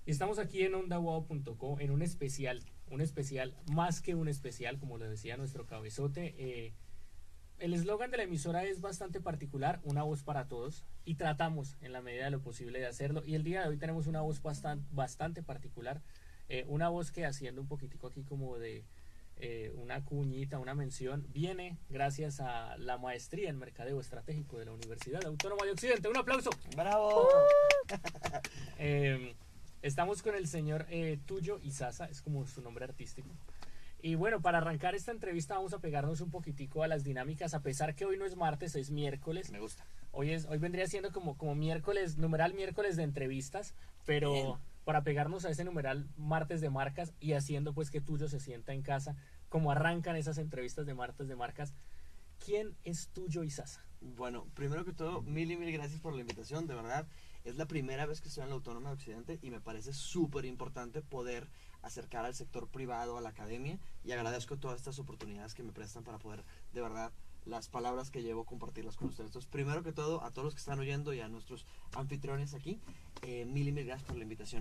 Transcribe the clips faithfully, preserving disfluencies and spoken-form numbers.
Y estamos aquí en onda wow punto co en un especial, un especial, más que un especial, como lo decía nuestro cabezote. Eh, el eslogan de la emisora es bastante particular, una voz para todos, y tratamos en la medida de lo posible de hacerlo. Y el día de hoy tenemos una voz bastante, bastante particular, eh, una voz que, haciendo un poquitico aquí como de eh, una cuñita, una mención, viene gracias a la maestría en mercadeo estratégico de la Universidad Autónoma de Occidente. ¡Un aplauso! ¡Bravo! Uh. eh, Estamos con el señor eh, Tullo Izaza, es como su nombre artístico. Y bueno, para arrancar esta entrevista vamos a pegarnos un poquitico a las dinámicas, a pesar que hoy no es martes, es miércoles. Me gusta. Hoy, es, hoy vendría siendo como, como miércoles, numeral miércoles de entrevistas, pero bien, para pegarnos a ese numeral martes de marcas y haciendo pues que Tullo se sienta en casa, como arrancan esas entrevistas de martes de marcas. ¿Quién es Tullo Izaza? Bueno, primero que todo, mil y mil gracias por la invitación, de verdad. Es la primera vez que estoy en la Autónoma de Occidente y me parece súper importante poder acercar al sector privado, a la academia, y agradezco todas estas oportunidades que me prestan para poder, de verdad, las palabras que llevo, compartirlas con ustedes. Entonces, primero que todo, a todos los que están oyendo y a nuestros anfitriones aquí, eh, mil y mil gracias por la invitación.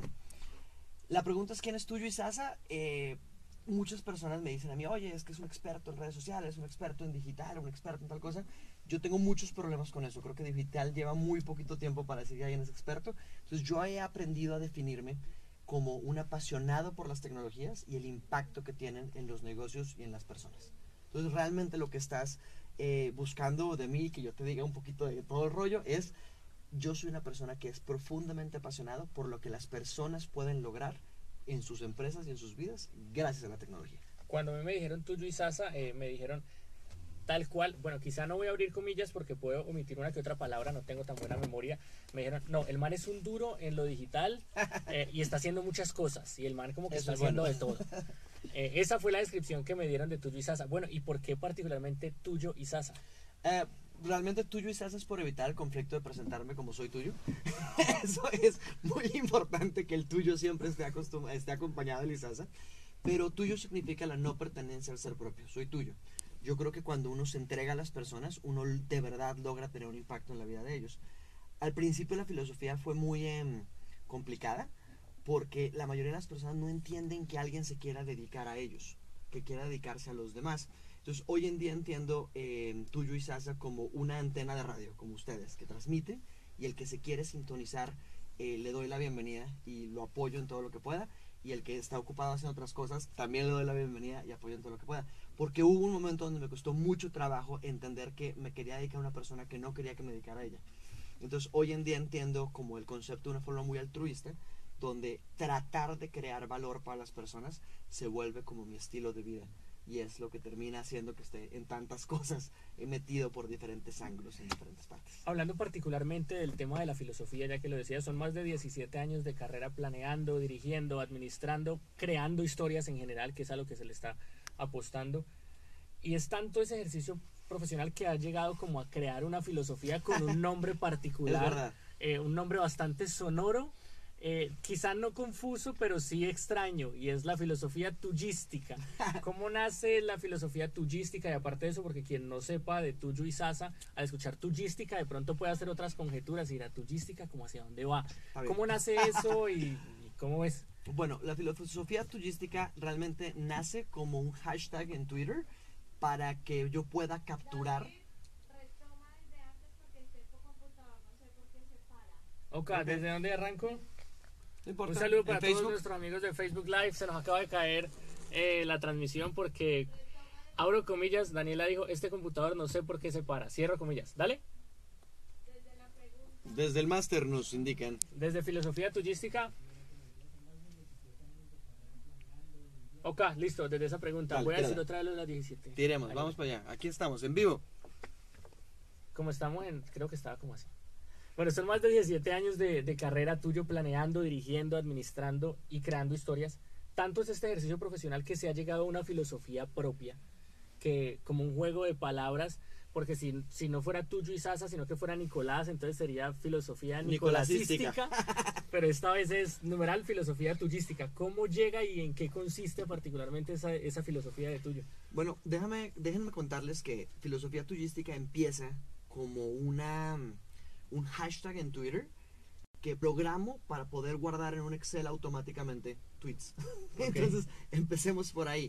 La pregunta es, ¿quién es Tullo Izaza? Eh, muchas personas me dicen a mí, oye, es que es un experto en redes sociales, un experto en digital, un experto en tal cosa. Yo tengo muchos problemas con eso. Creo que digital lleva muy poquito tiempo para decir que alguien es experto. Entonces yo he aprendido a definirme como un apasionado por las tecnologías y el impacto que tienen en los negocios y en las personas. Entonces realmente lo que estás eh, buscando de mí, que yo te diga un poquito de todo el rollo, es yo soy una persona que es profundamente apasionado por lo que las personas pueden lograr en sus empresas y en sus vidas gracias a la tecnología. Cuando a mí me dijeron Tullo Izaza, eh, me dijeron tal cual, bueno, quizá no voy a abrir comillas porque puedo omitir una que otra palabra, no tengo tan buena memoria. Me dijeron, no, el man es un duro en lo digital eh, y está haciendo muchas cosas, y el man como que Eso está es haciendo bueno. de todo. Eh, esa fue la descripción que me dieron de Tullo Izaza. Bueno, ¿y por qué particularmente Tullo Izaza? Eh, realmente Tullo Izaza es por evitar el conflicto de presentarme como soy tuyo. Eso es muy importante, que el tuyo siempre esté, esté acompañado del Izaza. Pero tuyo significa la no pertenencia al ser propio, soy tuyo. Yo creo que cuando uno se entrega a las personas, uno de verdad logra tener un impacto en la vida de ellos. Al principio la filosofía fue muy eh, complicada, porque la mayoría de las personas no entienden que alguien se quiera dedicar a ellos, que quiera dedicarse a los demás. Entonces hoy en día entiendo eh, Tullo Izaza como una antena de radio, como ustedes, que transmite, y el que se quiere sintonizar eh, le doy la bienvenida y lo apoyo en todo lo que pueda, y el que está ocupado haciendo otras cosas también le doy la bienvenida y apoyo en todo lo que pueda. Porque hubo un momento donde me costó mucho trabajo entender que me quería dedicar a una persona que no quería que me dedicara a ella. Entonces hoy en día entiendo como el concepto de una forma muy altruista, donde tratar de crear valor para las personas se vuelve como mi estilo de vida, y es lo que termina haciendo que esté en tantas cosas, he metido por diferentes ángulos en diferentes partes. Hablando particularmente del tema de la filosofía, ya que lo decía, son más de diecisiete años de carrera planeando, dirigiendo, administrando, creando historias en general, que es a lo que se le está apostando. Y es tanto ese ejercicio profesional que ha llegado como a crear una filosofía con un nombre particular, eh, un nombre bastante sonoro, eh, quizá no confuso, pero sí extraño, y es la filosofía tuyística. ¿Cómo nace la filosofía tuyística? Y aparte de eso, porque quien no sepa de Tullo Izaza, al escuchar tuyística de pronto puede hacer otras conjeturas y dirá, tuyística, ¿cómo hacia dónde va? ¿Cómo nace eso y, y cómo es? Bueno, la filosofía tuyística realmente nace como un hashtag en Twitter para que yo pueda capturar. Ok, ¿desde dónde arranco? No importa. Un saludo para ¿En todos Facebook? nuestros amigos de Facebook Live. Se nos acaba de caer eh, la transmisión porque, abro comillas, Daniela dijo, este computador no sé por qué se para. Cierro comillas. Dale. Desde el máster nos indican. Desde filosofía tuyística. Ok, listo, desde esa pregunta. Dale, Voy a tírala. decir otra vez las diecisiete. Tiremos, Ahí vamos va. para allá. Aquí estamos, en vivo. Como estamos en, creo que estaba como así. Bueno, son más de diecisiete años de, de carrera tuyo planeando, dirigiendo, administrando y creando historias. Tanto es este ejercicio profesional que se ha llegado a una filosofía propia, que como un juego de palabras, porque si, si no fuera Tullo Izaza, sino que fuera Nicolás, entonces sería filosofía nicolásística, Nicolásística. pero esta vez es numeral filosofía tuyística. ¿Cómo llega y en qué consiste particularmente esa, esa filosofía de Tullo? Bueno, déjame, déjenme contarles que filosofía tuyística empieza como una, un hashtag en Twitter que programo para poder guardar en un Excel automáticamente tweets. Okay. Entonces, empecemos por ahí.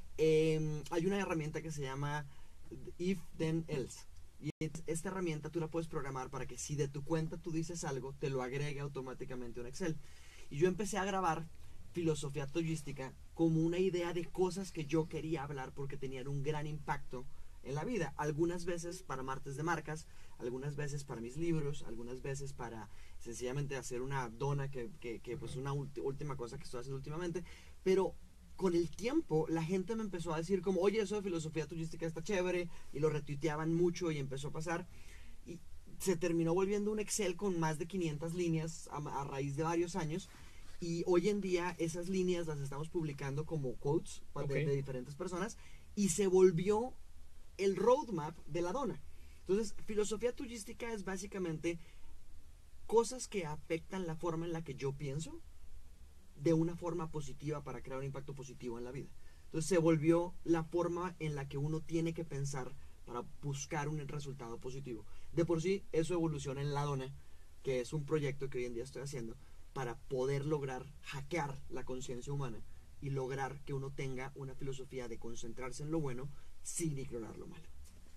Eh, hay una herramienta que se llama If Then Else. Y esta herramienta tú la puedes programar para que si de tu cuenta tú dices algo, te lo agregue automáticamente a un Excel. Y yo empecé a grabar filosofía toyística como una idea de cosas que yo quería hablar porque tenían un gran impacto en la vida. Algunas veces para martes de marcas, algunas veces para mis libros, algunas veces para sencillamente hacer una dona que, que, que pues una última cosa que estoy haciendo últimamente. Pero con el tiempo la gente me empezó a decir como, oye, eso de filosofía turística está chévere, y lo retuiteaban mucho y empezó a pasar, y se terminó volviendo un Excel con más de quinientas líneas a, a raíz de varios años, y hoy en día esas líneas las estamos publicando como quotes Okay. de, de diferentes personas, y se volvió el roadmap de la dona. Entonces, filosofía turística es básicamente cosas que afectan la forma en la que yo pienso de una forma positiva para crear un impacto positivo en la vida. Entonces se volvió la forma en la que uno tiene que pensar para buscar un resultado positivo. De por sí, eso evoluciona en La Dona, que es un proyecto que hoy en día estoy haciendo para poder lograr hackear la conciencia humana y lograr que uno tenga una filosofía de concentrarse en lo bueno sin ignorar lo malo.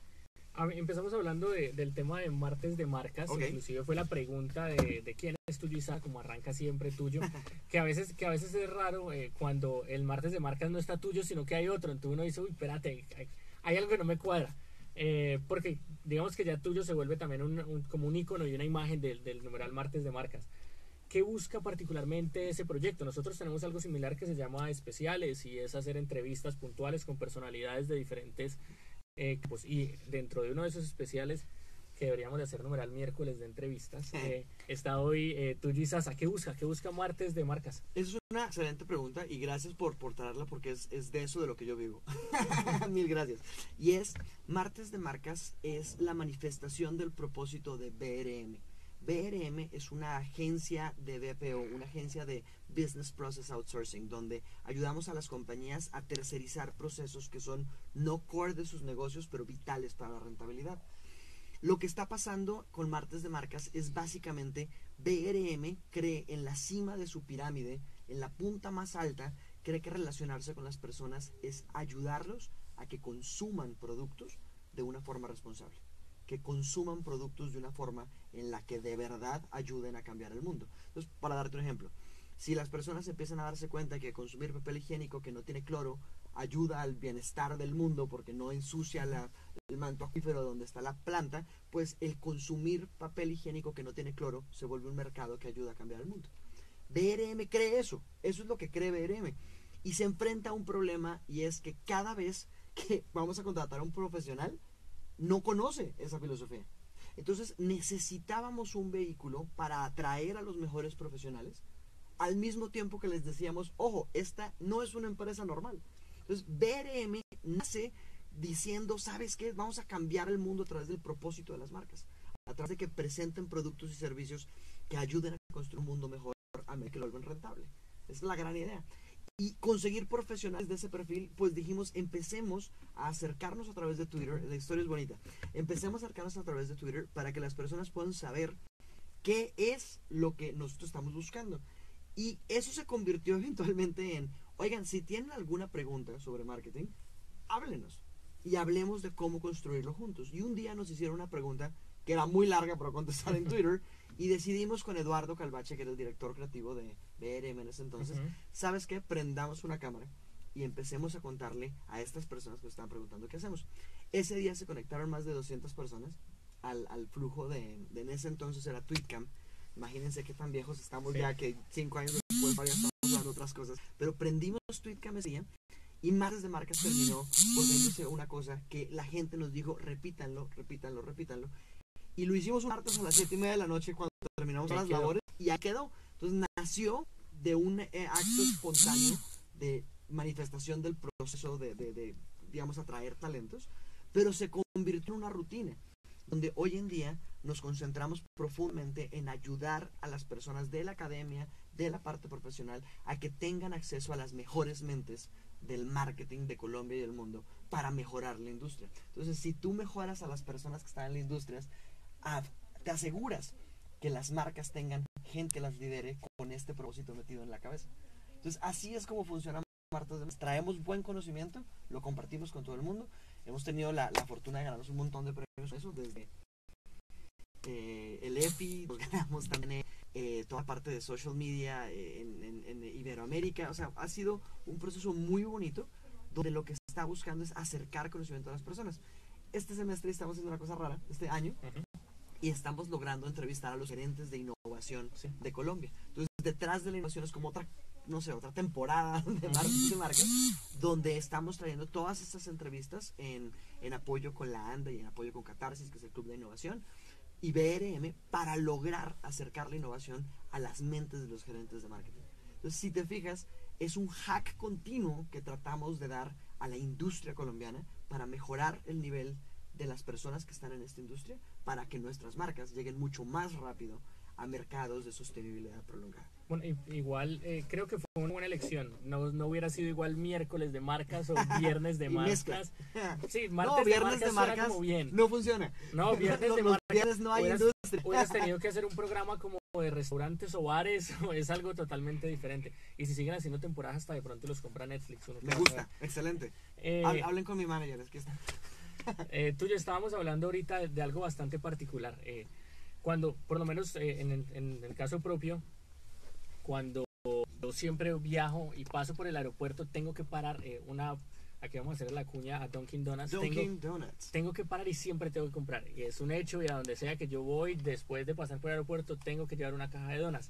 A ver, empezamos hablando de, del tema de martes de marcas. Okay. Inclusive fue la pregunta de, de quién es Tuyo Isa, como arranca siempre Tuyo, que a veces que a veces es raro eh, cuando el martes de marcas no está Tuyo, sino que hay otro. Entonces uno dice, uy, espérate, hay, hay algo que no me cuadra. Eh, porque digamos que ya Tuyo se vuelve también un, un, como un icono y una imagen del, del numeral martes de marcas. ¿Qué busca particularmente ese proyecto? Nosotros tenemos algo similar que se llama Especiales, y es hacer entrevistas puntuales con personalidades de diferentes eh, pues, y dentro de uno de esos especiales que deberíamos de hacer numeral miércoles de entrevistas, eh, está hoy eh, Tuyo Isaza. ¿Qué busca? ¿Qué busca martes de marcas? Esa es una excelente pregunta y gracias por, por traerla, porque es, es de eso de lo que yo vivo. Mil gracias. Y es, martes de marcas es la manifestación del propósito de B R M. B R M es una agencia de B P O, una agencia de Business Process Outsourcing, donde ayudamos a las compañías a tercerizar procesos que son no core de sus negocios, pero vitales para la rentabilidad. Lo que está pasando con martes de marcas es básicamente B R M cree en la cima de su pirámide, en la punta más alta, cree que relacionarse con las personas es ayudarlos a que consuman productos de una forma responsable, que consuman productos de una forma en la que de verdad ayuden a cambiar el mundo. Entonces, para darte un ejemplo, si las personas empiezan a darse cuenta que consumir papel higiénico que no tiene cloro ayuda al bienestar del mundo porque no ensucia la, el manto acuífero donde está la planta, pues el consumir papel higiénico que no tiene cloro se vuelve un mercado que ayuda a cambiar el mundo. B R M cree eso, eso es lo que cree B R M, y se enfrenta a un problema, y es que cada vez que vamos a contratar a un profesional no conoce esa filosofía. Entonces necesitábamos un vehículo para atraer a los mejores profesionales, al mismo tiempo que les decíamos, ojo, esta no es una empresa normal. Entonces B R M nace diciendo, ¿sabes qué? Vamos a cambiar el mundo a través del propósito de las marcas, a través de que presenten productos y servicios que ayuden a construir un mundo mejor, a medida que lo vuelvan rentable. Esa es la gran idea. Y conseguir profesionales de ese perfil, pues dijimos, empecemos a acercarnos a través de Twitter. La historia es bonita. Empecemos a acercarnos a través de Twitter para que las personas puedan saber qué es lo que nosotros estamos buscando. Y eso se convirtió eventualmente en, oigan, si tienen alguna pregunta sobre marketing, háblenos y hablemos de cómo construirlo juntos. Y un día nos hicieron una pregunta que era muy larga para contestar en Twitter, y decidimos con Eduardo Calvache, que era el director creativo de B R M en ese entonces, uh-huh. ¿sabes qué? Prendamos una cámara y empecemos a contarle a estas personas que nos estaban preguntando qué hacemos. Ese día se conectaron más de doscientas personas al, al flujo de, de, en ese entonces era Tweetcam. Imagínense qué tan viejos estamos sí. ya, que cinco años después ya estamos hablando otras cosas. Pero prendimos Tweetcam ese día, y Martes de Marcas terminó volviéndose una cosa que la gente nos dijo, repítanlo, repítanlo, repítanlo. Y lo hicimos un martes a las siete y media de la noche cuando terminamos las quedó. labores, y ahí quedó. Entonces nació de un eh, acto espontáneo de manifestación del proceso de, de, de, digamos, atraer talentos, pero se convirtió en una rutina, donde hoy en día nos concentramos profundamente en ayudar a las personas de la academia, de la parte profesional, a que tengan acceso a las mejores mentes del marketing de Colombia y del mundo para mejorar la industria. Entonces, si tú mejoras a las personas que están en la industria, te aseguras que las marcas tengan gente que las lidere con este propósito metido en la cabeza. Entonces, así es como funciona Martes de Marcas. Traemos buen conocimiento, lo compartimos con todo el mundo. Hemos tenido la, la fortuna de ganarnos un montón de premios, eso, desde eh, el E F I, nos ganamos también eh, toda parte de social media eh, en, en, en Iberoamérica. O sea, ha sido un proceso muy bonito, donde lo que se está buscando es acercar conocimiento a las personas. Este semestre estamos haciendo una cosa rara, este año, uh-huh. y estamos logrando entrevistar a los gerentes de innovación sí. de Colombia. Entonces, detrás de la innovación es como otra, no sé, otra temporada de marcas de marcas, donde estamos trayendo todas estas entrevistas en, en apoyo con la ANDA y en apoyo con Catarsis, que es el Club de Innovación, y B R M, para lograr acercar la innovación a las mentes de los gerentes de marketing. Entonces, si te fijas, es un hack continuo que tratamos de dar a la industria colombiana para mejorar el nivel de las personas que están en esta industria, para que nuestras marcas lleguen mucho más rápido a mercados de sostenibilidad prolongada. Bueno, igual eh, creo que fue una buena elección. No, no hubiera sido igual miércoles de marcas o viernes de marcas. Sí, martes no, viernes de marcas, de marcas como bien. No funciona. No, viernes no, de los marcas. Viernes no hay hubieras, industria. Hubieras tenido que hacer un programa como de restaurantes o bares, o es algo totalmente diferente. Y si siguen haciendo temporadas, hasta de pronto los compra Netflix. Uno Me gusta, excelente. Eh, Hablen con mi manager, es que está. eh, tú ya estábamos hablando ahorita de, de algo bastante particular. Eh, cuando, por lo menos eh, en, el, en el caso propio, cuando yo siempre viajo y paso por el aeropuerto, tengo que parar eh, una, aquí vamos a hacer la cuña a Dunkin' Donuts. Dunkin' tengo, Donuts. Tengo que parar y siempre tengo que comprar. Y es un hecho, y a donde sea que yo voy, después de pasar por el aeropuerto, tengo que llevar una caja de donas.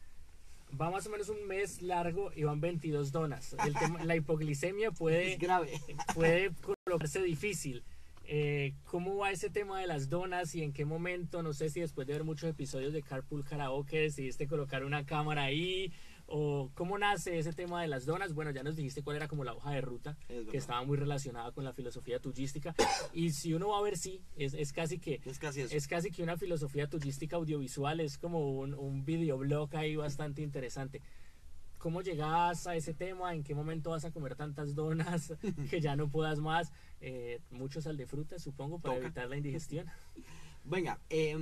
Va más o menos un mes largo y van veintidós donas. El tema, la hipoglicemia puede, es grave. puede colocarse difícil. Eh, ¿Cómo va ese tema de las donas y en qué momento? No sé si después de ver muchos episodios de Carpool Karaoke decidiste colocar una cámara ahí, o cómo nace ese tema de las donas. Bueno, ya nos dijiste cuál era como la hoja de ruta, que estaba muy relacionada con la filosofía tuyística, y si uno va a ver, sí, es, es casi que es casi, eso. es casi que una filosofía tuyística audiovisual, es como un, un videoblog ahí bastante interesante. ¿Cómo llegas a ese tema? ¿En qué momento vas a comer tantas donas que ya no puedas más? Eh, mucho sal de fruta, supongo, para Toca. evitar la indigestión. Venga, eh,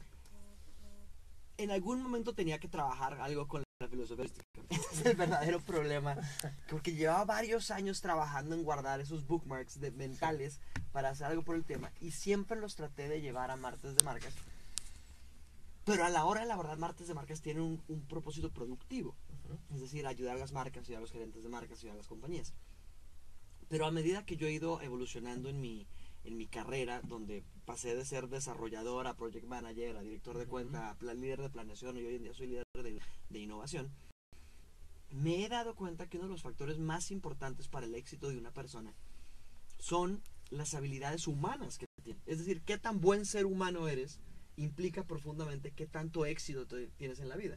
en algún momento tenía que trabajar algo con la filosofía. Ese es el verdadero problema, porque llevaba varios años trabajando en guardar esos bookmarks de, mentales para hacer algo por el tema, y siempre los traté de llevar a Martes de Marcas. Pero a la hora de la verdad, Martes de Marcas tiene un, un propósito productivo. Es decir, ayudar a las marcas, ayudar a los gerentes de marcas, ayudar a las compañías. Pero a medida que yo he ido evolucionando en mi, en mi carrera, donde pasé de ser desarrollador a project manager, a director de cuenta, a plan, líder de planeación, y hoy en día soy líder de, de innovación, me he dado cuenta que uno de los factores más importantes para el éxito de una persona son las habilidades humanas que tiene. Es decir, qué tan buen ser humano eres implica profundamente qué tanto éxito te, tienes en la vida.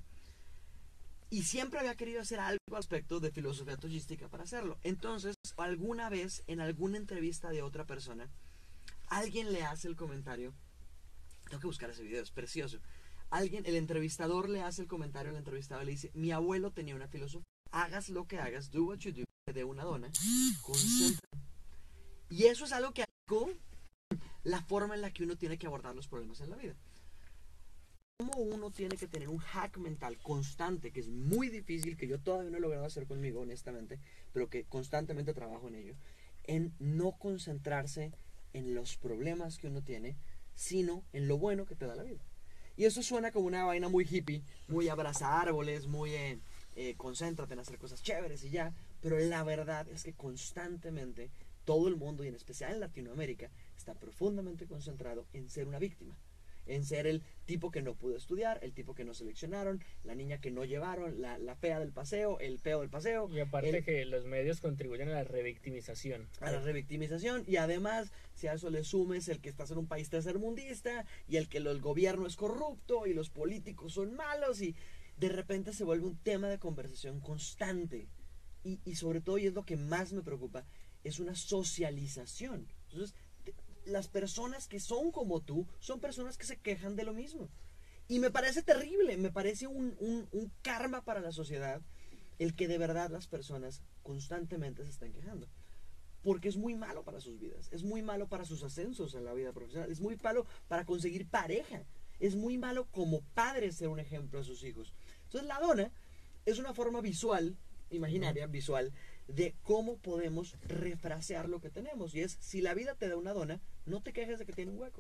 Y siempre había querido hacer algo al respecto de filosofía tuyística para hacerlo. Entonces, alguna vez, en alguna entrevista de otra persona, alguien le hace el comentario, tengo que buscar ese video, es precioso. Alguien, el entrevistador le hace el comentario al entrevistado y le dice: mi abuelo tenía una filosofía, hagas lo que hagas, do what you do, te dé una dona, concentra. Y eso es algo que marcó la forma en la que uno tiene que abordar los problemas en la vida. Cómo uno tiene que tener un hack mental constante, que es muy difícil, que yo todavía no he logrado hacer conmigo, honestamente, pero que constantemente trabajo en ello, en no concentrarse en los problemas que uno tiene, sino en lo bueno que te da la vida. Y eso suena como una vaina muy hippie, muy abraza árboles, muy eh, eh, concéntrate en hacer cosas chéveres y ya, pero la verdad es que constantemente todo el mundo, y en especial en Latinoamérica, está profundamente concentrado en ser una víctima. En ser el tipo que no pudo estudiar, el tipo que no seleccionaron, la niña que no llevaron, la, la fea del paseo, el feo del paseo. Y aparte el, que los medios contribuyen a la revictimización. A la revictimización, y además, si a eso le sumes el que estás en un país tercermundista, y el que lo, el gobierno es corrupto, y los políticos son malos, y de repente se vuelve un tema de conversación constante. Y, y sobre todo, y es lo que más me preocupa, es una socialización. Entonces, las personas que son como tú son personas que se quejan de lo mismo, y me parece terrible, me parece un, un, un karma para la sociedad el que de verdad las personas constantemente se estén quejando, porque es muy malo para sus vidas, es muy malo para sus ascensos en la vida profesional, es muy malo para conseguir pareja. Es muy malo como padre ser un ejemplo a sus hijos. Entonces la dona es una forma visual, imaginaria, visual, de cómo podemos refrasear lo que tenemos. Y es, si la vida te da una dona, no te quejes de que tiene un hueco.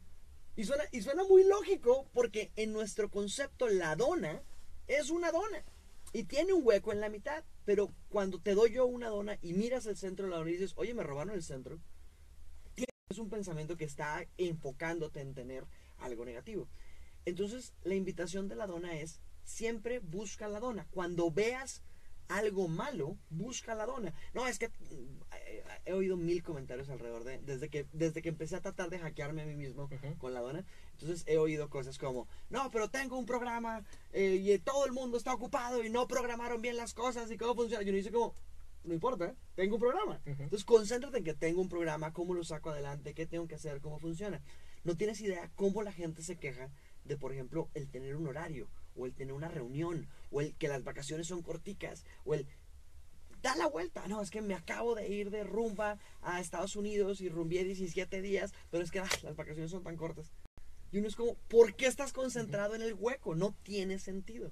Y suena, y suena muy lógico porque en nuestro concepto la dona es una dona. Y tiene un hueco en la mitad. Pero cuando te doy yo una dona y miras el centro de la dona y dices, oye, me robaron el centro, es un pensamiento que está enfocándote en tener algo negativo. Entonces, la invitación de la dona es, siempre busca la dona. Cuando veas algo malo, busca la dona. No, es que eh, he oído mil comentarios alrededor de, desde que, desde que empecé a tratar de hackearme a mí mismo uh-huh. con la dona. Entonces he oído cosas como, no, pero tengo un programa eh, y todo el mundo está ocupado y no programaron bien las cosas y cómo funciona. Yo no dice como, no importa, ¿eh? Tengo un programa. Uh-huh. Entonces concéntrate en que tengo un programa, cómo lo saco adelante, qué tengo que hacer, cómo funciona. No tienes idea cómo la gente se queja de, por ejemplo, el tener un horario, o el tener una reunión, o el que las vacaciones son corticas, o el da la vuelta. No, es que me acabo de ir de rumba a Estados Unidos y rumbié diecisiete días, pero es que ah, las vacaciones son tan cortas. Y uno es como, ¿por qué estás concentrado uh-huh. en el hueco? No tiene sentido.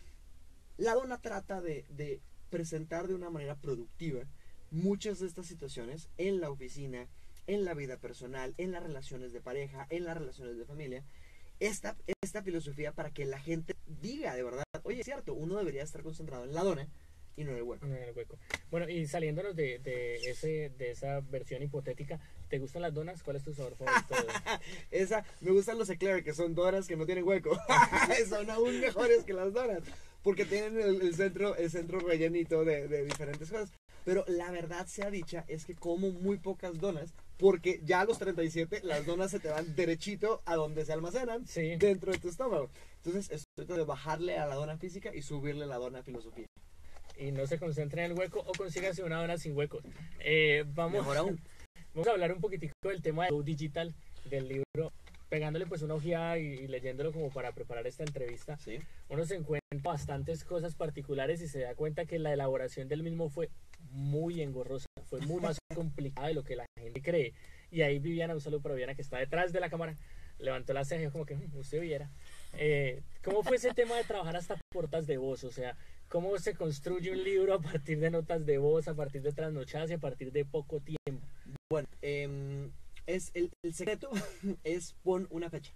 La dona trata de, de presentar de una manera productiva muchas de estas situaciones en la oficina, en la vida personal, en las relaciones de pareja, en las relaciones de familia. Esta, esta filosofía para que la gente diga de verdad, oye, es cierto, uno debería estar concentrado en la dona y no en el hueco. No en el hueco. Bueno, y saliéndonos de, de, ese, de esa versión hipotética, ¿te gustan las donas? ¿Cuál es tu sabor favorito? Esa, me gustan los eclairs, que son donas que no tienen hueco. Son aún mejores que las donas, porque tienen el, el centro el centro rellenito de, de diferentes cosas. Pero la verdad sea dicha es que como muy pocas donas, porque ya a los treinta y siete las donas se te van derechito a donde se almacenan, sí. dentro de tu estómago. Entonces estoy tratando de bajarle a la dona física y subirle la dona filosofía. Y no se concentre en el hueco o consígase una dona sin hueco. Eh, vamos, Mejor aún. Vamos a hablar un poquitico del tema de digital, del libro, pegándole pues una ojeada y, y leyéndolo como para preparar esta entrevista. Sí. Uno se encuentra bastantes cosas particulares y se da cuenta que la elaboración del mismo fue muy engorrosa, fue muy más complicada de lo que la gente cree. Y ahí Viviana, un saludo para Viviana que está detrás de la cámara, levantó la ceja como que usted viera. Eh, ¿Cómo fue ese tema de trabajar hasta portas de voz? O sea, ¿cómo se construye un libro a partir de notas de voz, a partir de trasnochadas y a partir de poco tiempo? Bueno, eh, es el, el secreto es pon una fecha.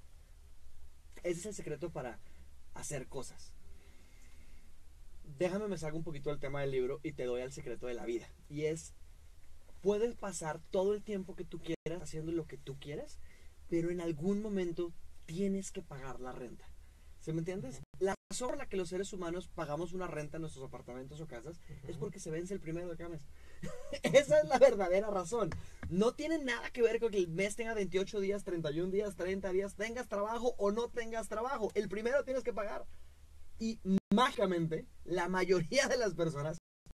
Ese es el secreto para hacer cosas. Déjame me salgo un poquito del tema del libro y te doy al secreto de la vida. Y es, puedes pasar todo el tiempo que tú quieras haciendo lo que tú quieras, pero en algún momento tienes que pagar la renta. ¿Sí me entiendes? La razón por la que los seres humanos pagamos una renta en nuestros apartamentos o casas uh-huh. es porque se vence el primero de cada mes. Esa es la verdadera razón. No tiene nada que ver con que el mes tenga veintiocho días, treinta y un días, treinta días, tengas trabajo o no tengas trabajo. El primero tienes que pagar. Y mágicamente, la mayoría de las personas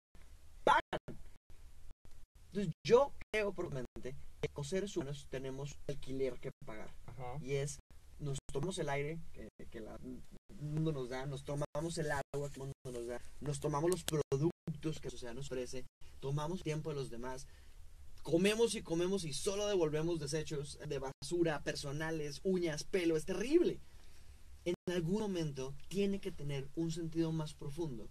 pagan. Entonces, yo creo probablemente que los seres humanos tenemos alquiler que pagar. Uh-huh. Y es, nos tomamos el aire que, que la, el mundo nos da, nos tomamos el agua que el mundo nos da, nos tomamos los productos que la sociedad nos ofrece, tomamos tiempo de los demás, comemos y comemos y solo devolvemos desechos de basura, personales, uñas, pelo. Es terrible. En algún momento tiene que tener un sentido más profundo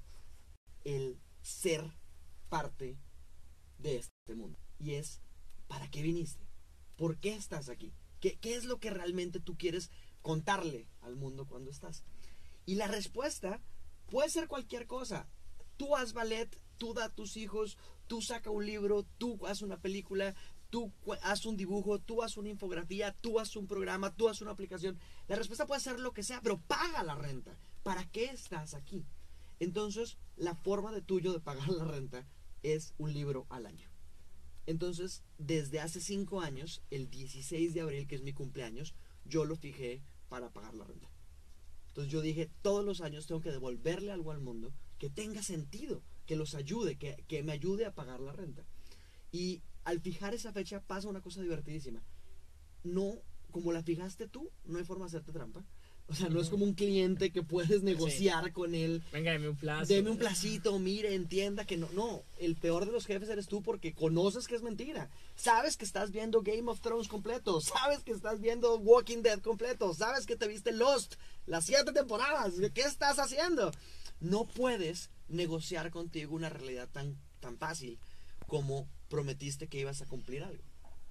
el ser parte de este mundo. Y es, ¿para qué viniste? ¿Por qué estás aquí? ¿Qué, qué es lo que realmente tú quieres contarle al mundo cuando estás? Y la respuesta puede ser cualquier cosa. Tú haz ballet, tú da a tus hijos, tú saca un libro, tú haz una película, tú haz un dibujo, tú haz una infografía, tú haz un programa, tú haz una aplicación. La respuesta puede ser lo que sea, pero paga la renta. ¿Para qué estás aquí? Entonces, la forma de tuyo de pagar la renta es un libro al año. Entonces, desde hace cinco años, el dieciséis de abril, que es mi cumpleaños, yo lo fijé para pagar la renta. Entonces yo dije, todos los años tengo que devolverle algo al mundo que tenga sentido, que los ayude, que, que me ayude a pagar la renta. Y al fijar esa fecha pasa una cosa divertidísima. No, como la fijaste tú, no hay forma de hacerte trampa. O sea, no es como un cliente que puedes negociar sí. con él. Venga, deme un plazo. Deme un placito, mire, entienda que no. No, el peor de los jefes eres tú porque conoces que es mentira. Sabes que estás viendo Game of Thrones completo. Sabes que estás viendo Walking Dead completo. Sabes que te viste Lost las siete temporadas. ¿Qué estás haciendo? No puedes negociar contigo una realidad tan, tan fácil como prometiste que ibas a cumplir algo.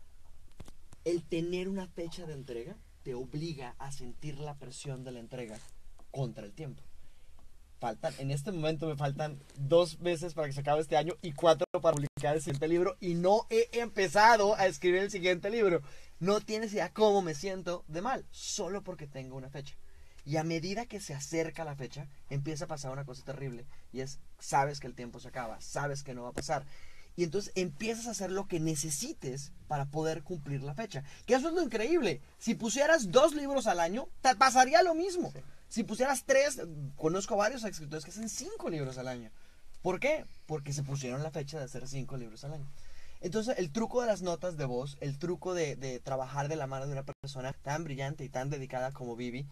El tener una fecha de entrega te obliga a sentir la presión de la entrega contra el tiempo. Faltan, en este momento me faltan dos meses para que se acabe este año y cuatro para publicar el siguiente libro y no he empezado a escribir el siguiente libro. No tienes idea cómo me siento de mal, solo porque tengo una fecha. Y a medida que se acerca la fecha, empieza a pasar una cosa terrible y es, sabes que el tiempo se acaba, sabes que no va a pasar. Y entonces empiezas a hacer lo que necesites para poder cumplir la fecha. Que eso es lo increíble. Si pusieras dos libros al año, te pasaría lo mismo. Sí. Si pusieras tres, conozco varios escritores que hacen cinco libros al año. ¿Por qué? Porque se pusieron la fecha de hacer cinco libros al año. Entonces el truco de las notas de voz, el truco de, de trabajar de la mano de una persona tan brillante y tan dedicada como Vivi,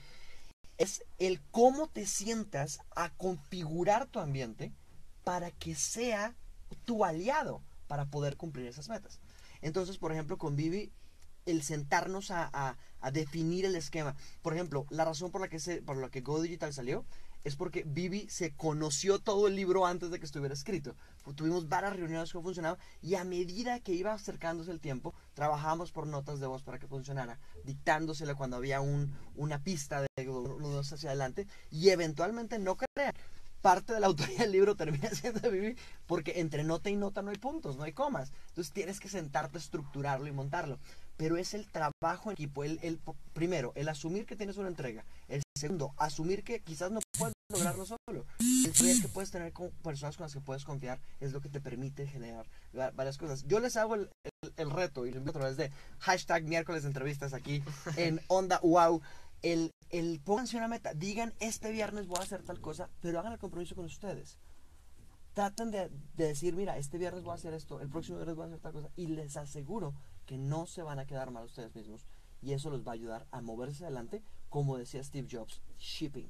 es el cómo te sientas a configurar tu ambiente para que sea tu aliado para poder cumplir esas metas. Entonces, por ejemplo, con Vivi, el sentarnos a, a, a definir el esquema. Por ejemplo, la razón por la que se, por la que Go Digital salió es porque Vivi se conoció todo el libro antes de que estuviera escrito. Tuvimos varias reuniones que funcionaban y a medida que iba acercándose el tiempo, trabajamos por notas de voz para que funcionara, dictándosela cuando había un, una pista de uno dos hacia adelante y eventualmente, no crean, parte de la autoría del libro termina siendo de Vivi porque entre nota y nota no hay puntos, no hay comas. Entonces tienes que sentarte a estructurarlo y montarlo. Pero es el trabajo en equipo. El, el, primero, el asumir que tienes una entrega. El segundo, asumir que quizás no puedes lograrlo solo. El tercer, que puedes tener con personas con las que puedes confiar es lo que te permite generar varias cosas. Yo les hago el, el, el reto y lo invito a través de hashtag miércoles de entrevistas aquí en Onda Wow. El, el pónganse una meta, digan este viernes voy a hacer tal cosa, pero hagan el compromiso con ustedes. Traten de, de decir, mira, este viernes voy a hacer esto, el próximo viernes voy a hacer tal cosa, y les aseguro que no se van a quedar mal ustedes mismos, y eso los va a ayudar a moverse adelante, como decía Steve Jobs, shipping,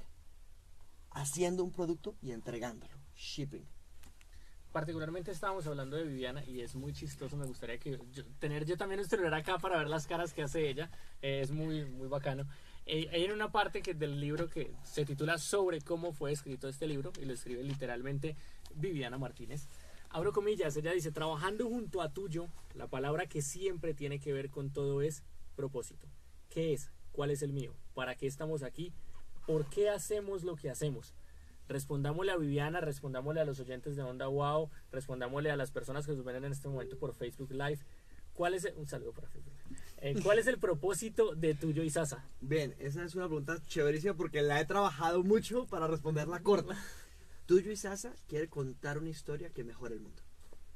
haciendo un producto y entregándolo, shipping. Particularmente estábamos hablando de Viviana y es muy chistoso, me gustaría que yo, tener yo también un celular acá para ver las caras que hace ella, eh, es muy, muy bacano. Hay en una parte que, del libro que se titula sobre cómo fue escrito este libro y lo escribe literalmente Viviana Martínez. Abro comillas, ella dice: trabajando junto a tuyo, la palabra que siempre tiene que ver con todo es propósito. ¿Qué es? ¿Cuál es el mío? ¿Para qué estamos aquí? ¿Por qué hacemos lo que hacemos? Respondámosle a Viviana, respondámosle a los oyentes de Onda Wow, respondámosle a las personas que nos ven en este momento por Facebook Live. ¿Cuál es el, un saludo para Facebook. Eh, ¿Cuál es el propósito de tuyo y Sasa? Bien, esa es una pregunta chéverísima porque la he trabajado mucho para responderla corta. Tuyo y Sasa quiere contar una historia que mejore el mundo.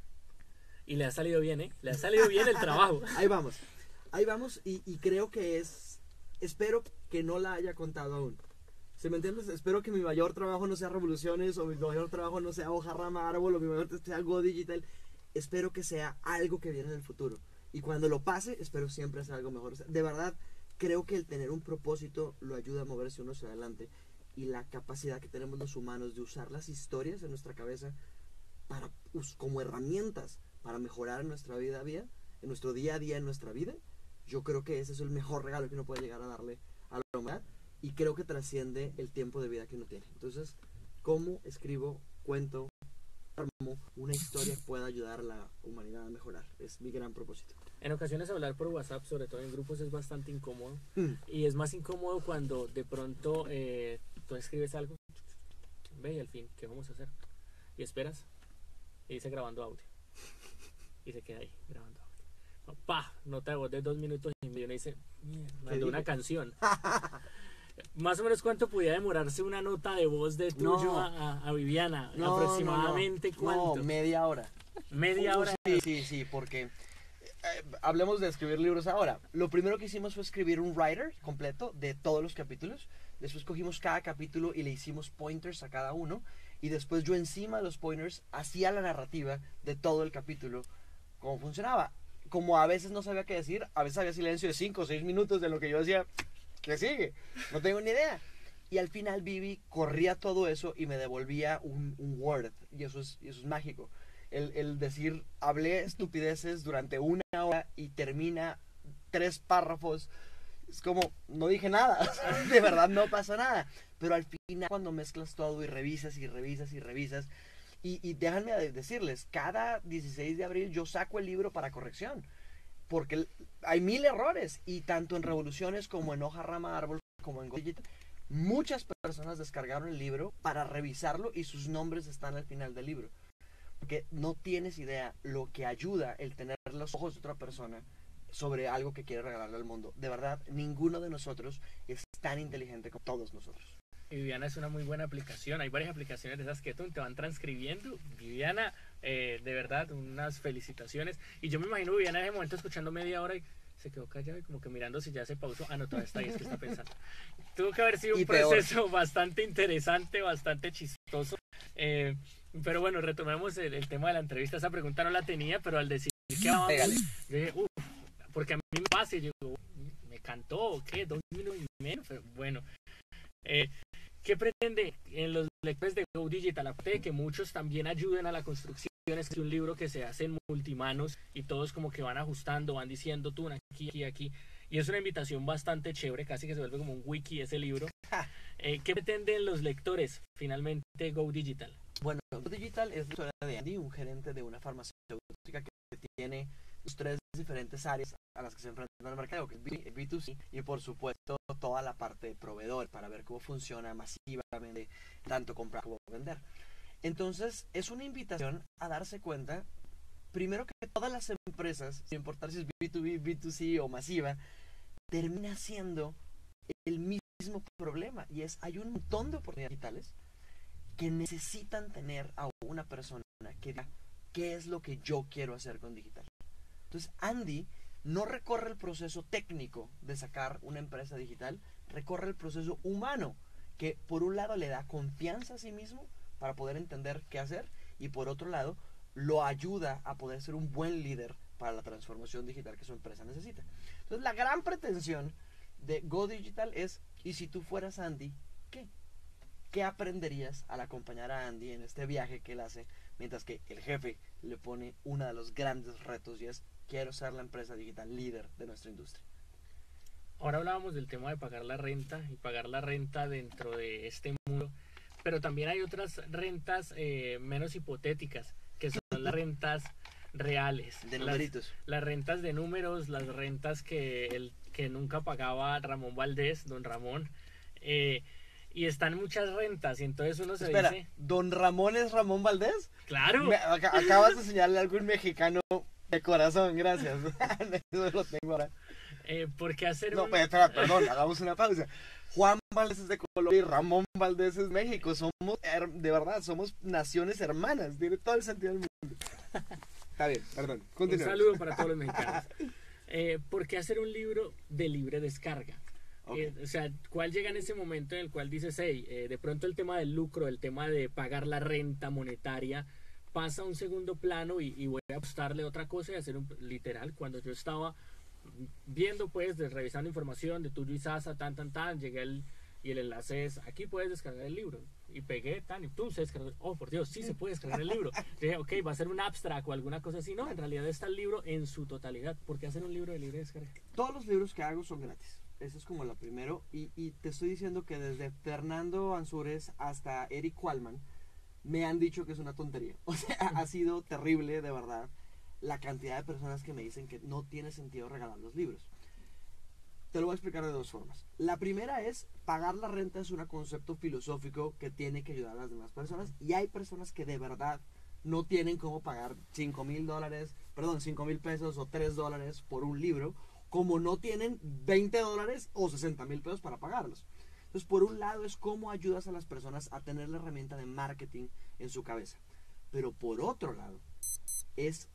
Y le ha salido bien, ¿eh? Le ha salido bien el trabajo. Ahí vamos, ahí vamos y, y creo que es, espero que no la haya contado aún. ¿Sí me entiendes? Espero que mi mayor trabajo no sea Revoluciones, o mi mayor trabajo no sea Hoja Rama Árbol, o mi mayor sea Go Digital. Espero que sea algo que viene en el futuro. Y cuando lo pase, espero siempre hacer algo mejor. O sea, de verdad, creo que el tener un propósito lo ayuda a moverse uno hacia adelante. Y la capacidad que tenemos los humanos de usar las historias en nuestra cabeza para, como herramientas para mejorar en nuestra vida a día, en nuestro día a día, en nuestra vida, yo creo que ese es el mejor regalo que uno puede llegar a darle a la humanidad. Y creo que trasciende el tiempo de vida que uno tiene. Entonces, ¿cómo escribo, cuento, armo una historia que pueda ayudar a la humanidad a mejorar? Es mi gran propósito. En ocasiones hablar por WhatsApp, sobre todo en grupos, es bastante incómodo. Mm. Y es más incómodo cuando de pronto eh, tú escribes algo, ve y al fin, ¿qué vamos a hacer? Y esperas, y dice grabando audio. Y se queda ahí, grabando audio. Pa, nota de voz de dos minutos y medio, y dice, mandó una canción. Más o menos, ¿cuánto podía demorarse una nota de voz de tuyo no. a, a Viviana? No, aproximadamente, no, no. ¿cuánto? No, media hora. Media Uh, hora. Sí, sí, sí, porque eh, hablemos de escribir libros ahora. Lo primero que hicimos fue escribir un writer completo de todos los capítulos. Después cogimos cada capítulo y le hicimos pointers a cada uno. Y después yo encima de los pointers hacía la narrativa de todo el capítulo, cómo funcionaba. Como a veces no sabía qué decir, a veces había silencio de cinco o seis minutos de lo que yo decía. ¿Qué sigue? No tengo ni idea. Y al final Vivi corría todo eso y me devolvía un, un Word. Y eso es, y eso es mágico. El, el decir, hablé estupideces durante una hora y termina tres párrafos. Es como, no dije nada. De verdad no pasa nada. Pero al final, cuando mezclas todo y revisas y revisas y revisas. Y, y déjenme decirles, cada dieciséis de abril yo saco el libro para corrección. Porque hay mil errores. Y tanto en Revoluciones como en Hoja, Rama, Árbol, como en Go Digital, muchas personas descargaron el libro para revisarlo y sus nombres están al final del libro. Porque no tienes idea lo que ayuda el tener los ojos de otra persona sobre algo que quiere regalarle al mundo. De verdad, ninguno de nosotros es tan inteligente como todos nosotros. Y Viviana es una muy buena aplicación. Hay varias aplicaciones de esas que te van transcribiendo. Viviana, eh, de verdad, unas felicitaciones. Y yo me imagino Viviana en ese momento escuchando media hora y se quedó callada y como que mirando si ya se pausó. Ah, no, todavía está ahí, es que está pensando. Tuvo que haber sido un proceso bastante interesante, bastante chistoso. Eh, pero bueno, retomemos el, el tema de la entrevista. Esa pregunta no la tenía, pero al decir que vamos, yo dije, uff, porque a mí me pasa y yo digo, me cantó, ¿o qué? Dos minutos y medio, pero bueno. Eh, ¿Qué pretende en los lectores de Go Digital? Aparte de que muchos también ayuden a la construcción, es un libro que se hace en multimanos y todos como que van ajustando, van diciendo tú aquí, aquí, aquí. Y es una invitación bastante chévere, casi que se vuelve como un wiki ese libro. Eh, ¿Qué pretenden los lectores finalmente de Go Digital? Bueno, Go Digital es la historia de Andy, un gerente de una farmacéutica que tiene sus tres diferentes áreas a las que se enfrenta el mercado, que es B dos C y por supuesto toda la parte de proveedor para ver cómo funciona masivamente, tanto comprar como vender. Entonces es una invitación a darse cuenta, primero, que todas las empresas, sin importar si es B dos B, B dos C o masiva, termina siendo el mismo problema, y es, hay un montón de oportunidades digitales que necesitan tener a una persona que diga qué es lo que yo quiero hacer con digital. Entonces Andy no recorre el proceso técnico de sacar una empresa digital, recorre el proceso humano, que por un lado le da confianza a sí mismo para poder entender qué hacer, y por otro lado lo ayuda a poder ser un buen líder para la transformación digital que su empresa necesita. Entonces la gran pretensión de Go Digital es, ¿y si tú fueras Andy, qué? ¿Qué aprenderías al acompañar a Andy en este viaje que él hace? Mientras que el jefe le pone uno de los grandes retos, y es, quiero ser la empresa digital líder de nuestra industria. Ahora hablábamos del tema de pagar la renta y pagar la renta dentro de este mundo, pero también hay otras rentas eh, menos hipotéticas, que son las rentas reales. De numeritos. Las, las rentas de números, las rentas que, el, que nunca pagaba Ramón Valdés, don Ramón. Eh, Y están muchas rentas, y entonces uno se Espera, dice... ¿don Ramón es Ramón Valdés? ¡Claro! Me, acabas de señalarle a algún mexicano de corazón, gracias. Eso lo tengo ahora. Eh, ¿Por qué hacer No, un... pues, espera, perdón, hagamos una pausa. Juan Valdés es de Colombia y Ramón Valdés es México. Somos, de verdad, somos naciones hermanas. Tiene todo el sentido del mundo. Está bien, perdón. Un saludo para todos los mexicanos. Eh, ¿Por qué hacer un libro de libre descarga? Okay. Eh, o sea, ¿cuál llega en ese momento en el cual dices, hey, eh, de pronto el tema del lucro, el tema de pagar la renta monetaria pasa a un segundo plano y, y voy a apostarle otra cosa y hacer un literal? Cuando yo estaba viendo, pues, de, revisando información de Tuyo y Sasa, tan, tan, tan, llegué el, y el enlace es, aquí puedes descargar el libro. Y pegué, tan, y tú se descargó, oh, por Dios, sí se puede descargar el libro. Yo dije, ok, va a ser un abstract o alguna cosa así. No, en realidad está el libro en su totalidad. ¿Por qué hacer un libro de libre descarga? Todos los libros que hago son gratis. Eso es como lo primero, y, y te estoy diciendo que desde Fernando Ansúrez hasta Eric Qualman me han dicho que es una tontería. O sea, ha sido terrible, de verdad, la cantidad de personas que me dicen que no tiene sentido regalar los libros. Te lo voy a explicar de dos formas. La primera es, pagar la renta es un concepto filosófico que tiene que ayudar a las demás personas, y hay personas que de verdad no tienen cómo pagar cinco mil dólares, perdón, cinco mil pesos o tres dólares por un libro, como no tienen veinte dólares o sesenta mil pesos para pagarlos. Entonces, por un lado es cómo ayudas a las personas a tener la herramienta de marketing en su cabeza. Pero por otro lado, es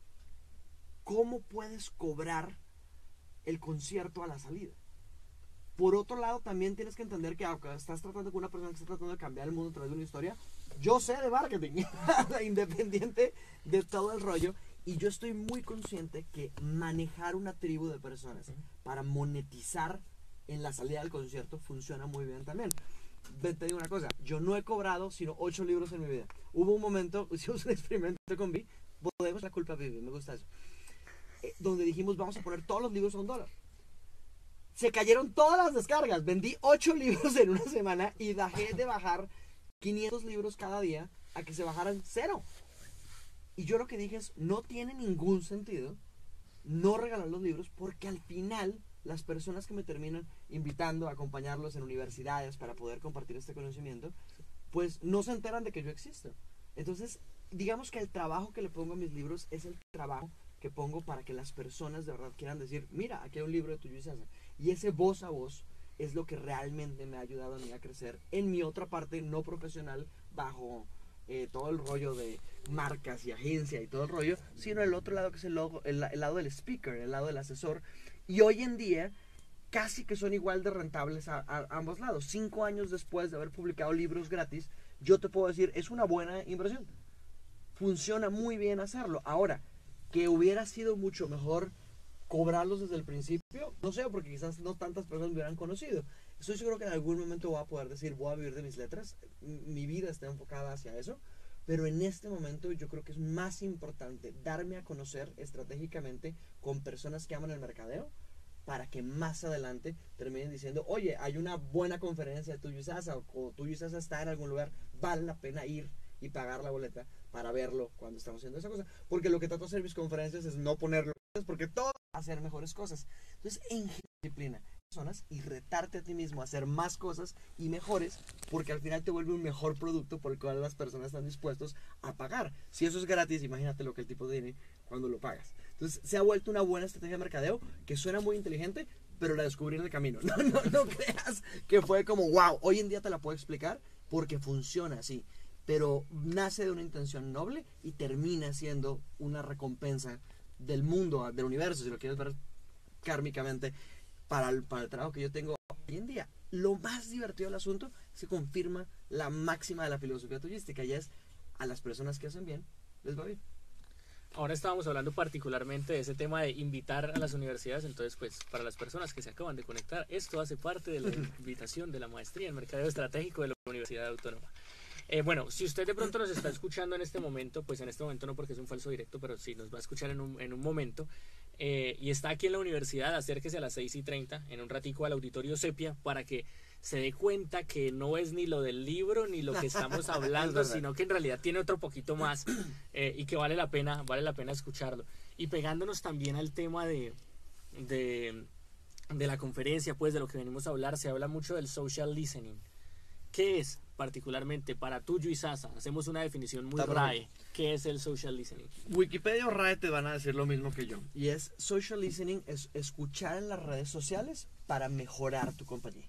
cómo puedes cobrar el concierto a la salida. Por otro lado, también tienes que entender que aunque estás tratando con una persona que está tratando de cambiar el mundo a través de una historia, yo sé de marketing, independiente de todo el rollo. Y yo estoy muy consciente que manejar una tribu de personas para monetizar en la salida del concierto funciona muy bien también. te digo una cosa, yo no he cobrado sino ocho libros en mi vida. Hubo un momento, hicimos un experimento con Vivi, podemos la culpa a Vivi, me gusta eso, eh, donde dijimos vamos a poner todos los libros a un dólar. Se cayeron todas las descargas, vendí ocho libros en una semana y dejé de bajar quinientos libros cada día a que se bajaran cero. Y yo lo que dije es, no tiene ningún sentido no regalar los libros, porque al final las personas que me terminan invitando a acompañarlos en universidades para poder compartir este conocimiento, pues no se enteran de que yo existo. Entonces, digamos que el trabajo que le pongo a mis libros es el trabajo que pongo para que las personas de verdad quieran decir, mira, aquí hay un libro de Tulio Izaza. Y ese voz a voz es lo que realmente me ha ayudado a mí a crecer en mi otra parte no profesional, bajo eh, todo el rollo de marcas y agencia y todo el rollo, sino el otro lado que es el, logo, el, el lado del speaker, el lado del asesor. Y hoy en día casi que son igual de rentables a, a, a ambos lados. Cinco años después de haber publicado libros gratis, yo te puedo decir, es una buena inversión. Funciona muy bien hacerlo. Ahora, que hubiera sido mucho mejor cobrarlos desde el principio, no sé, porque quizás no tantas personas me hubieran conocido. Estoy seguro que en algún momento voy a poder decir, voy a vivir de mis letras. Mi vida está enfocada hacia eso. Pero en este momento yo creo que es más importante darme a conocer estratégicamente con personas que aman el mercadeo, para que más adelante terminen diciendo, oye, hay una buena conferencia de Tulio Izaza, o, o Tulio Izaza está en algún lugar, vale la pena ir y pagar la boleta para verlo cuando estamos haciendo esa cosa. Porque lo que trato de hacer en mis conferencias es no ponerlo, porque todo hacer mejores cosas. Entonces, en disciplina personas y retarte a ti mismo a hacer más cosas y mejores, porque al final te vuelve un mejor producto por el cual las personas están dispuestos a pagar. Si eso es gratis, imagínate lo que el tipo tiene cuando lo pagas. Entonces se ha vuelto una buena estrategia de mercadeo que suena muy inteligente, pero la descubrí en el camino. No, no, no creas que fue como wow, hoy en día te la puedo explicar porque funciona así, pero nace de una intención noble y termina siendo una recompensa del mundo, del universo, si lo quieres ver kármicamente, para el, para el trabajo que yo tengo hoy en día. Lo más divertido del asunto es que confirma la máxima de la filosofía tuyística, y es, a las personas que hacen bien, les va bien. Ahora estábamos hablando particularmente de ese tema de invitar a las universidades, entonces pues para las personas que se acaban de conectar, esto hace parte de la invitación de la maestría en Mercadeo Estratégico de la Universidad Autónoma. Eh, bueno, si usted de pronto nos está escuchando en este momento, pues en este momento no, porque es un falso directo, pero sí nos va a escuchar en un, en un momento, eh, y está aquí en la universidad, acérquese a las seis y treinta, en un ratico al auditorio Sepia, para que se dé cuenta que no es ni lo del libro ni lo que estamos hablando, sino que en realidad tiene otro poquito más, eh, y que vale la pena, vale la pena escucharlo. Y pegándonos también al tema de, de, de la conferencia, pues de lo que venimos a hablar, se habla mucho del social listening. ¿Qué es particularmente para Tulio Izaza? Hacemos una definición muy R A E. ¿Qué es el social listening? Wikipedia o R A E te van a decir lo mismo que yo. Y es, social listening es escuchar en las redes sociales para mejorar tu compañía.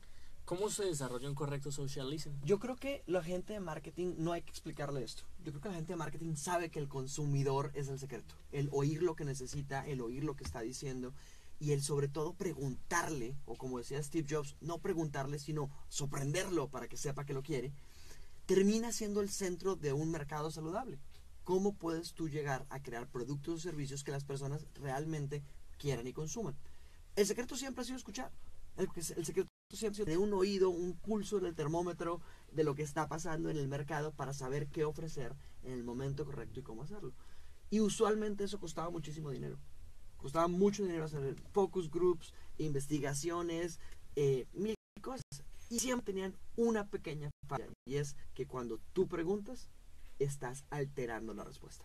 ¿Cómo se desarrolla un correcto social listening? Yo creo que la gente de marketing no hay que explicarle esto. Yo creo que la gente de marketing sabe que el consumidor es el secreto. El oír lo que necesita, el oír lo que está diciendo, y el sobre todo preguntarle, o como decía Steve Jobs, no preguntarle sino sorprenderlo para que sepa que lo quiere, termina siendo el centro de un mercado saludable. ¿Cómo puedes tú llegar a crear productos o servicios que las personas realmente quieran y consuman? El secreto siempre ha sido escuchar. El, el secreto siempre ha sido tener un oído, un pulso en el termómetro de lo que está pasando en el mercado para saber qué ofrecer en el momento correcto y cómo hacerlo. Y usualmente eso costaba muchísimo dinero. Costaba mucho dinero hacer focus groups, investigaciones, eh, mil cosas. Y siempre tenían una pequeña falla, y es que cuando tú preguntas, estás alterando la respuesta.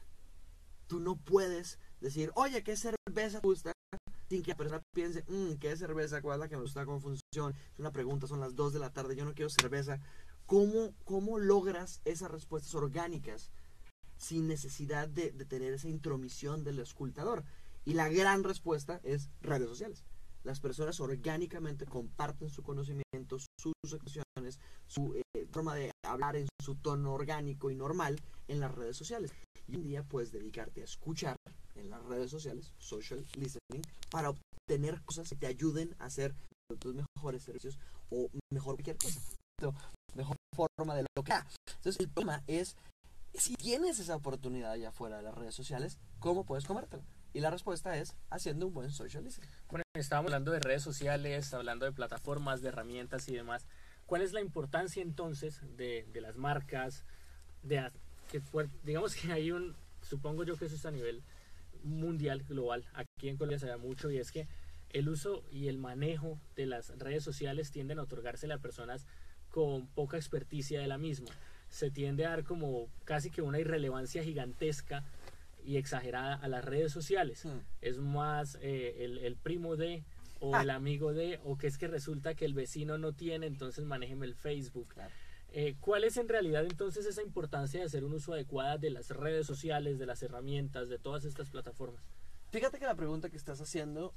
Tú no puedes decir, oye, ¿qué cerveza te gusta? Sin que la persona piense, mmm, ¿qué cerveza? ¿Cuál es la que me gusta? ¿Cómo funciona? Es una pregunta, son las dos de la tarde, yo no quiero cerveza. ¿Cómo, cómo logras esas respuestas orgánicas sin necesidad de, de tener esa intromisión del escultador? Y la gran respuesta es redes sociales. Las personas orgánicamente comparten su conocimiento, sus expresiones, su eh, forma de hablar en su tono orgánico y normal en las redes sociales. Y un día puedes dedicarte a escuchar en las redes sociales, social listening, para obtener cosas que te ayuden a hacer tus mejores servicios o mejor cualquier cosa. Mejor forma de lo que sea. Entonces el problema es, si tienes esa oportunidad allá afuera de las redes sociales, ¿cómo puedes comértela? Y la respuesta es haciendo un buen social listening. Bueno, estábamos hablando de redes sociales, hablando de plataformas, de herramientas y demás. ¿cuál es la importancia entonces de, de las marcas? De, que, digamos que hay un, supongo yo que eso es a nivel mundial, global, aquí en Colombia se da mucho, y es que el uso y el manejo de las redes sociales tienden a otorgársele a personas con poca experticia de la misma. Se tiende a dar como casi que una irrelevancia gigantesca y exagerada a las redes sociales. Hmm. Es más eh, el, el primo de, o ah. el amigo de, o que es que resulta que el vecino no tiene, entonces manéjeme el Facebook. Claro. Eh, ¿Cuál es en realidad entonces esa importancia de hacer un uso adecuado de las redes sociales, de las herramientas, de todas estas plataformas? Fíjate que la pregunta que estás haciendo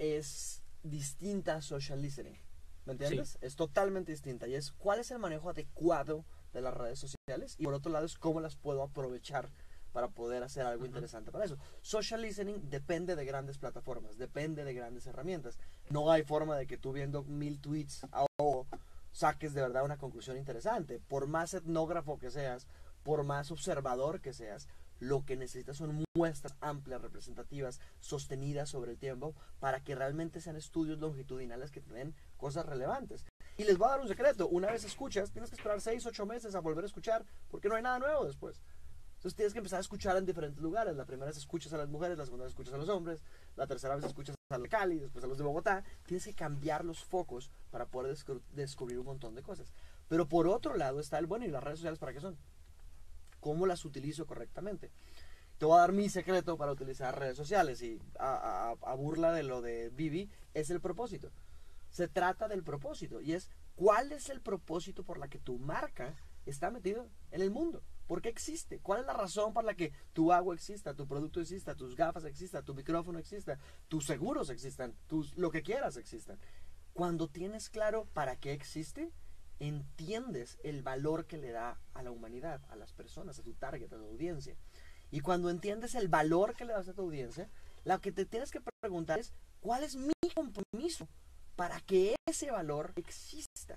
es distinta a social listening, ¿me entiendes? Sí. Es totalmente distinta, y es ¿cuál es el manejo adecuado de las redes sociales? Y por otro lado es ¿cómo las puedo aprovechar para poder hacer algo uh-huh. interesante para eso? Social listening depende de grandes plataformas, depende de grandes herramientas. No hay forma de que tú viendo mil tweets a ojo saques de verdad una conclusión interesante. Por más etnógrafo que seas, por más observador que seas, lo que necesitas son muestras amplias, representativas, sostenidas sobre el tiempo, para que realmente sean estudios longitudinales que te den cosas relevantes. Y les voy a dar un secreto: una vez escuchas, tienes que esperar seis, ocho meses a volver a escuchar, porque no hay nada nuevo después. Entonces tienes que empezar a escuchar en diferentes lugares. La primera vez escuchas a las mujeres, la segunda vez escuchas a los hombres, la tercera vez escuchas a los de Cali, después a los de Bogotá. Tienes que cambiar los focos para poder descubrir, descubrir un montón de cosas. Pero por otro lado está el bueno, ¿y las redes sociales para qué son? ¿Cómo las utilizo correctamente? Te voy a dar mi secreto para utilizar redes sociales, y a, a, a burla de lo de Vivi, es el propósito. Se trata del propósito, y es ¿cuál es el propósito por la que tu marca está metido en el mundo? ¿Por qué existe? ¿Cuál es la razón por la que tu agua exista, tu producto exista, tus gafas exista, tu micrófono exista, tus seguros existan, tus, lo que quieras existan? Cuando tienes claro para qué existe, entiendes el valor que le da a la humanidad, a las personas, a tu target, a tu audiencia. Y cuando entiendes el valor que le das a tu audiencia, lo que te tienes que preguntar es ¿cuál es mi compromiso para que ese valor exista?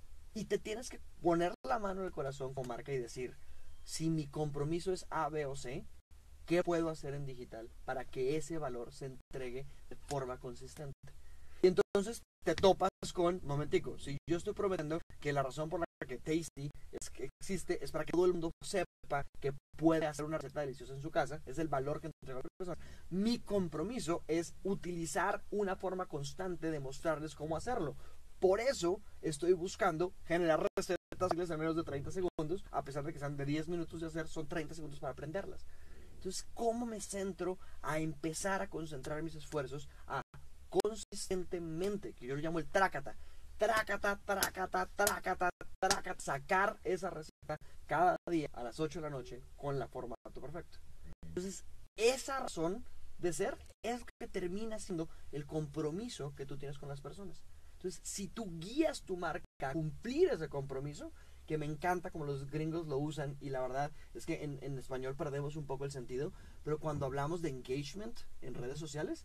Y te tienes que poner la mano en el corazón como marca y decir, si mi compromiso es A, B o C, ¿qué puedo hacer en digital para que ese valor se entregue de forma consistente? Y entonces te topas con, momentico, si yo estoy prometiendo que la razón por la que Tasty es que existe es para que todo el mundo sepa que puede hacer una receta deliciosa en su casa, es el valor que entrega a la persona. Mi compromiso es utilizar una forma constante de mostrarles cómo hacerlo. Por eso estoy buscando generar recetas en menos de treinta segundos, a pesar de que sean de diez minutos de hacer, son treinta segundos para aprenderlas. Entonces, ¿cómo me centro a empezar a concentrar mis esfuerzos a consistentemente, que yo lo llamo el trácata, trácata, trácata, trácata, trácata, sacar esa receta cada día a las ocho de la noche con la formato perfecto? Entonces, esa razón de ser es lo que termina siendo el compromiso que tú tienes con las personas. Entonces, si tú guías tu marca a cumplir ese compromiso, que me encanta como los gringos lo usan, y la verdad es que en, en español perdemos un poco el sentido, pero cuando hablamos de engagement en redes sociales,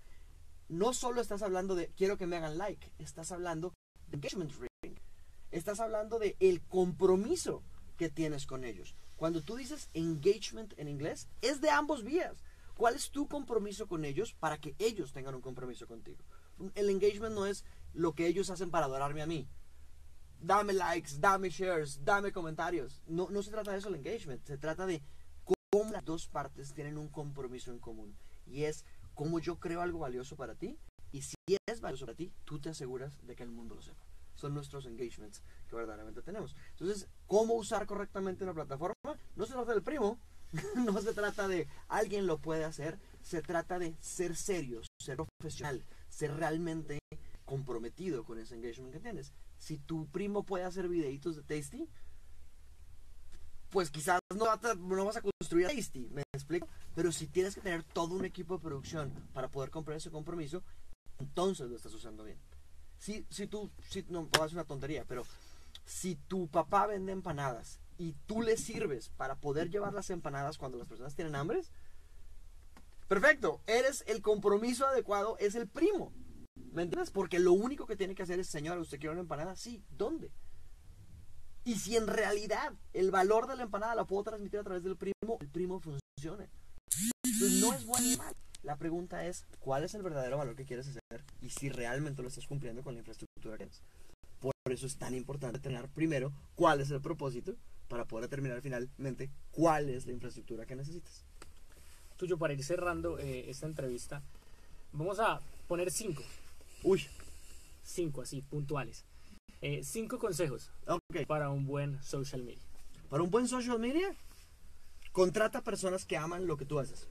no solo estás hablando de quiero que me hagan like, estás hablando de engagement ring, estás hablando de el compromiso que tienes con ellos. Cuando tú dices engagement en inglés, es de ambos vías. ¿Cuál es tu compromiso con ellos para que ellos tengan un compromiso contigo? El engagement no es lo que ellos hacen para adorarme a mí. Dame likes, dame shares, dame comentarios. No, no se trata de eso el engagement. Se trata de cómo las dos partes tienen un compromiso en común. Y es cómo yo creo algo valioso para ti. Y si es valioso para ti, tú te aseguras de que el mundo lo sepa. Son nuestros engagements que verdaderamente tenemos. Entonces, ¿cómo usar correctamente una plataforma? No se trata del primo. No se trata de alguien lo puede hacer. Se trata de ser serio, ser profesional, ser realmente comprometido con ese engagement que tienes. Si tu primo puede hacer videitos de Tasty, pues quizás no, no vas a construir a Tasty, ¿me explico? Pero si tienes que tener todo un equipo de producción para poder comprar ese compromiso, entonces lo estás usando bien. Si, si tú, si, no, va a ser una tontería, pero si tu papá vende empanadas y tú le sirves para poder llevar las empanadas cuando las personas tienen hambre, perfecto, eres el compromiso adecuado, es el primo. ¿Me entiendes? Porque lo único que tiene que hacer es, señora, ¿usted quiere una empanada? Sí, ¿dónde? Y si en realidad el valor de la empanada la puedo transmitir a través del primo, el primo funciona. Entonces no es bueno ni mal. La pregunta es, ¿cuál es el verdadero valor que quieres hacer? Y si realmente lo estás cumpliendo con la infraestructura que tienes. Por Por eso es tan importante tener primero cuál es el propósito para poder determinar finalmente cuál es la infraestructura que necesitas. Tuyo, para ir cerrando eh, esta entrevista, vamos a poner cinco. Uy. Cinco, así, puntuales. Eh, cinco consejos okay. para un buen social media. Para un buen social media, contrata personas que aman lo que tú haces.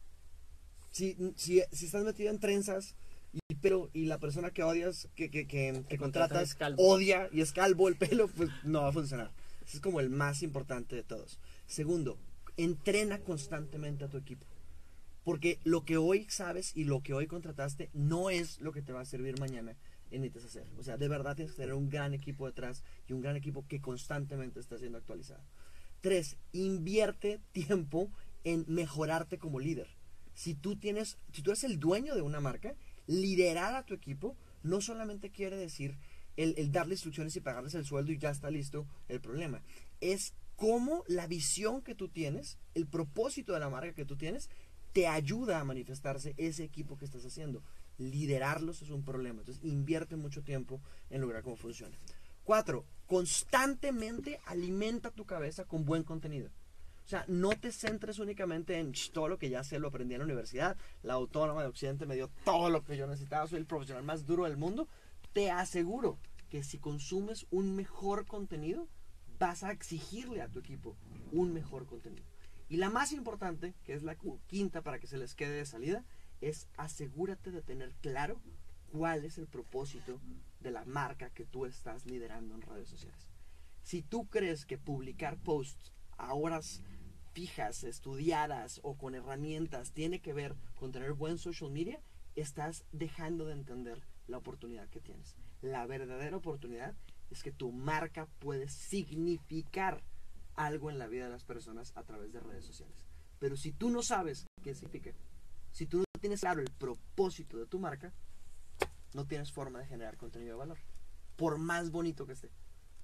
Si, si, si estás metido en trenzas y pelo y la persona que odias, que, que, que, que contratas, odia y es calvo el pelo, pues no va a funcionar. Ese es como el más importante de todos. Segundo, entrena constantemente a tu equipo. Porque lo que hoy sabes y lo que hoy contrataste no es lo que te va a servir mañana en necesitas hacer. O sea, de verdad tienes que tener un gran equipo detrás y un gran equipo que constantemente está siendo actualizado. Tres, invierte tiempo en mejorarte como líder. Si tú tienes, si tú eres el dueño de una marca, liderar a tu equipo no solamente quiere decir el, el darle instrucciones y pagarles el sueldo y ya está listo el problema. Es cómo la visión que tú tienes, el propósito de la marca que tú tienes, te ayuda a manifestarse ese equipo que estás haciendo. Liderarlos es un problema. Entonces invierte mucho tiempo en lograr cómo funciona. Cuatro, constantemente alimenta tu cabeza con buen contenido. O sea, no te centres únicamente en todo lo que ya sé, lo aprendí en la universidad. La Autónoma de Occidente me dio todo lo que yo necesitaba. Soy el profesional más duro del mundo. Te aseguro que si consumes un mejor contenido, vas a exigirle a tu equipo un mejor contenido. Y la más importante, que es la quinta para que se les quede de salida, es asegúrate de tener claro cuál es el propósito de la marca que tú estás liderando en redes sociales. Si tú crees que publicar posts a horas fijas, estudiadas o con herramientas tiene que ver con tener buen social media, estás dejando de entender la oportunidad que tienes. La verdadera oportunidad es que tu marca puede significar algo en la vida de las personas a través de redes sociales. Pero si tú no sabes qué significa, si tú no tienes claro el propósito de tu marca, no tienes forma de generar contenido de valor, por más bonito que esté.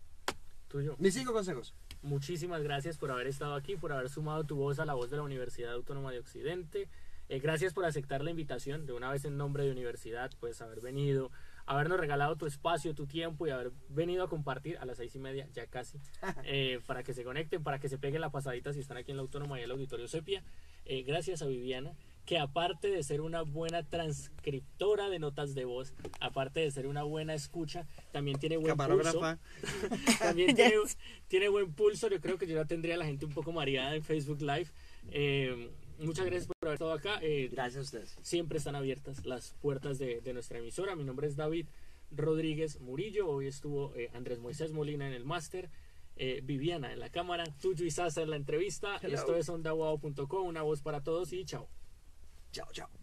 Tuyo. Mis cinco consejos. Muchísimas gracias por haber estado aquí, por haber sumado tu voz a la voz de la Universidad Autónoma de Occidente. Eh, gracias por aceptar la invitación, de una vez en nombre de universidad, pues haber venido, habernos regalado tu espacio, tu tiempo y haber venido a compartir a las seis y media, ya casi, eh, para que se conecten, para que se peguen la pasadita si están aquí en la Autónoma y el Auditorio Sepia. Eh, gracias a Viviana, que aparte de ser una buena transcriptora de notas de voz, aparte de ser una buena escucha, también tiene buen pulso. También tiene, tiene buen pulso. Yo creo que yo ya tendría a la gente un poco mareada en Facebook Live. Eh, muchas gracias por haber estado acá. Eh, gracias a ustedes. Siempre están abiertas las puertas de, de nuestra emisora. Mi nombre es David Rodríguez Murillo. Hoy estuvo eh, Andrés Moisés Molina en el máster. Eh, Viviana en la cámara. Tuyo y Sasa en la entrevista. Hello. Esto es onda wow punto com. Una voz para todos y chao. Chao, chao.